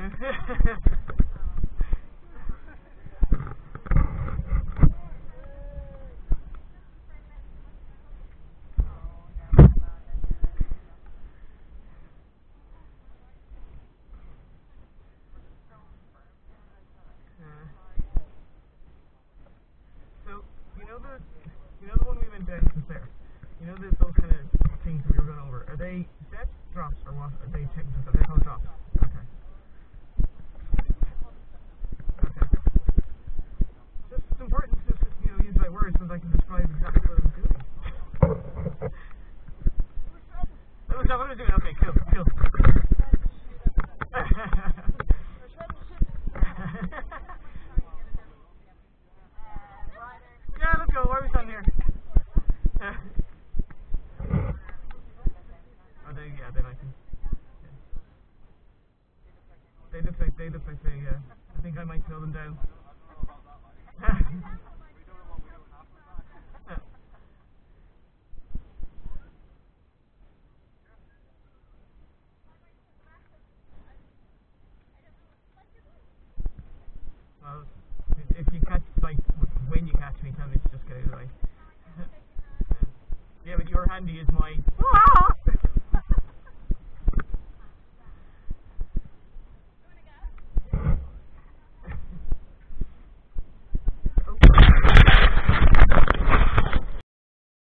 So, you know the one we went down the stairs? You know those kind of things we were going over? Are they steps, drops, or what? Are they technical? Are they called drops? Okay. Okay. Just it's important to use the right words so that I can describe exactly what I'm doing. That was not what I was doing. Okay, cool. Yeah, let's go. Why are we standing here? Oh, they like him. Yeah. They look like they. I think I might slow them down. Well, if you catch when you catch me, tell me to just get out of the way. Yeah, but your handy is my.